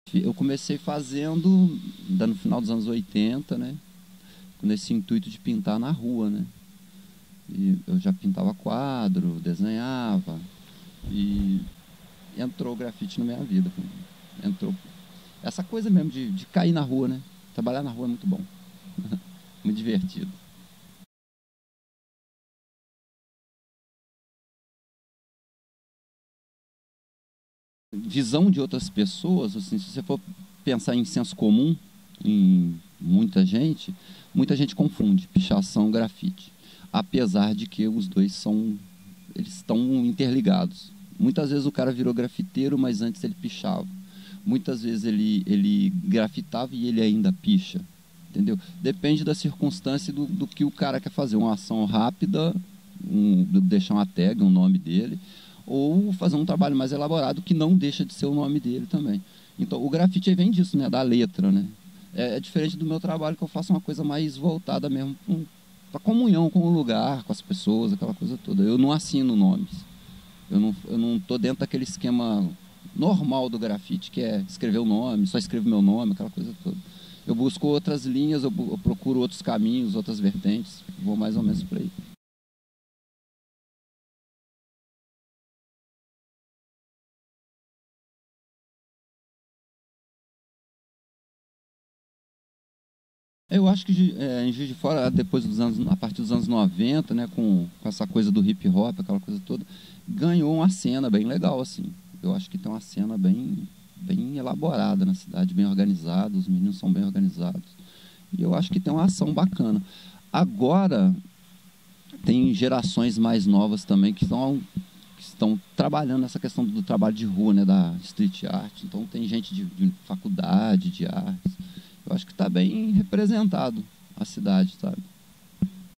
Eu comecei fazendo no final dos anos 80, né? Com esse intuito de pintar na rua, né? E eu já pintava quadro, desenhava e entrou o grafite na minha vida. Entrou essa coisa mesmo de cair na rua, né? Trabalhar na rua é muito bom, muito divertido. Visão de outras pessoas, assim, se você for pensar em senso comum, em muita gente confunde pichação e grafite, apesar de que os dois eles estão interligados. Muitas vezes o cara virou grafiteiro, mas antes ele pichava. Muitas vezes ele grafitava e ele ainda picha, entendeu? Depende da circunstância do que o cara quer fazer. Uma ação rápida, deixar uma tag, um nome dele, ou fazer um trabalho mais elaborado que não deixa de ser o nome dele também. Então, o grafite vem disso, né, da letra, né? É diferente do meu trabalho, que eu faço uma coisa mais voltada mesmo para comunhão com o lugar, com as pessoas, aquela coisa toda. Eu não assino nomes. Eu não tô dentro daquele esquema normal do grafite, que é escrever o nome, só escrevo meu nome, aquela coisa toda. Eu busco outras linhas, eu procuro outros caminhos, outras vertentes, vou mais ou menos por aí. Eu acho que em Juiz de Fora, a partir dos anos 90, né, com essa coisa do hip hop, aquela coisa toda, ganhou uma cena bem legal, assim. Eu acho que tem uma cena bem elaborada na cidade, bem organizada, os meninos são bem organizados. E eu acho que tem uma ação bacana. Agora, tem gerações mais novas também que estão trabalhando nessa questão do trabalho de rua, né, da street art. Então, tem gente de faculdade de artes. Eu acho que está bem representado a cidade, sabe?